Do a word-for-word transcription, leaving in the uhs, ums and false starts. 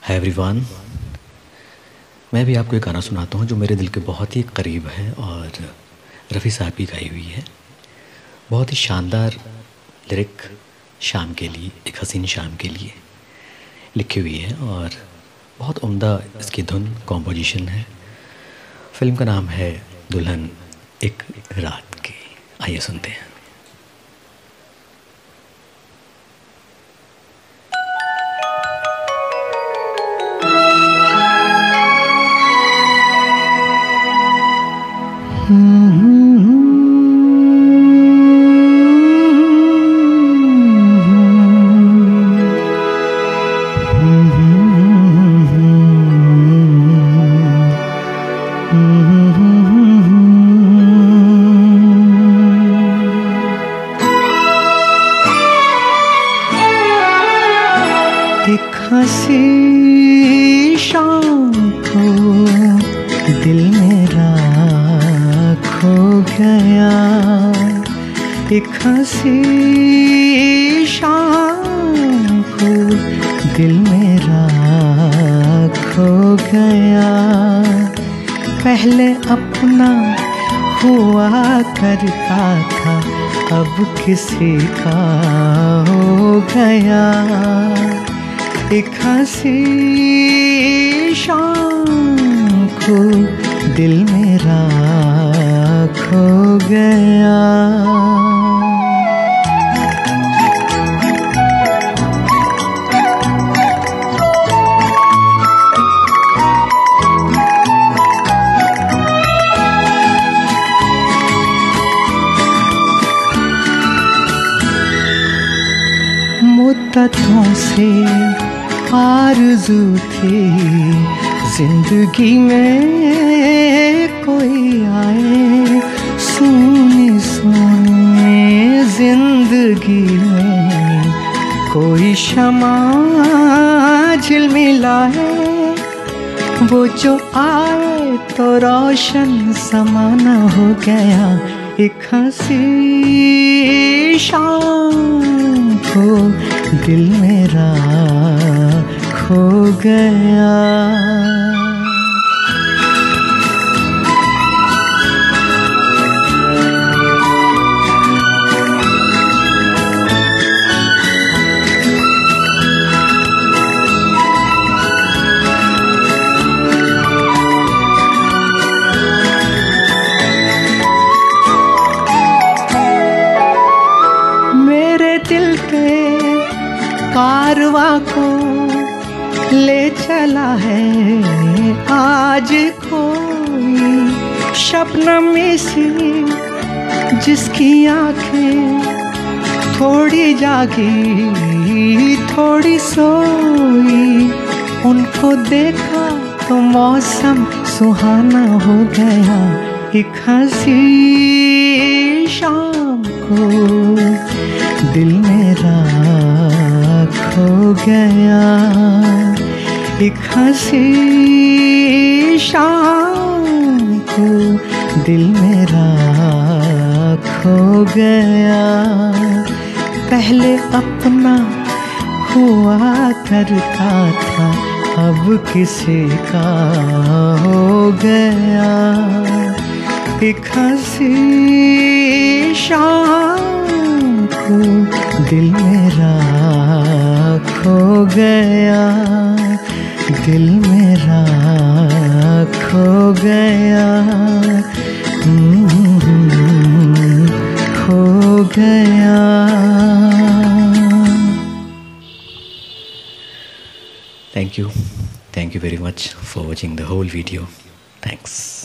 Hi everyone, मैं भी आपको एक गाना सुनाता हूँ जो मेरे दिल के बहुत ही करीब है और रफ़ी साहब की गाई हुई है। बहुत ही शानदार लिरिक शाम के लिए, एक हसीन शाम के लिए लिखी हुई है और बहुत उम्दा इसकी धुन कॉम्पोजिशन है। फिल्म का नाम है दुल्हन एक रात की। आइए सुनते हैं। एक हंसी शाम को दिल मेरा खो गया, एक हंसी शाम को दिल मेरा खो गया। पहले अपना हुआ करता था, अब किसी का हो गया। एक हंसी शाम को दिल मेरा खो गया। मुद्दतों से आरज़ू थी जिंदगी में कोई आए, सुनी सुनी जिंदगी में कोई शमा झिलमिलाए। वो जो आए तो रोशन समाना हो गया। एक हंसी शाम को दिल मेरा खो गया। मेरे दिल के कारवां को ले चला है आज कोई शबनम सी, जिसकी आंखें थोड़ी जागी थोड़ी सोई। उनको देखा तो मौसम सुहाना हो गया। एक हंसी शाम को दिल मेरा खो गया। एक हंसी शाम को दिल मेरा खो गया। पहले अपना हुआ करता था, अब किसी का हो गया। एक हंसी शाम को दिल मेरा खो गया, दिल मेरा खो गया, खो गया। Thank you. Thank you very much for watching the whole video. Thanks.